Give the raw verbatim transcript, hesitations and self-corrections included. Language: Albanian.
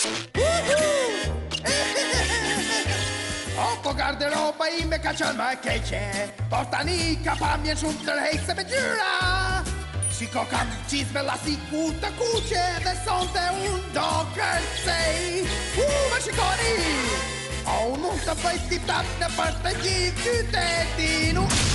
O po garderoba i me ka qënë më keqe, por tani ka pamjen shumë tërheqse me gjyra. Shiko kam qizme lasi ku të kuqe dhe sonte unë do kërcej. U më shikoni, o unë mund të bëj tip tap në për të gjithë qytetin.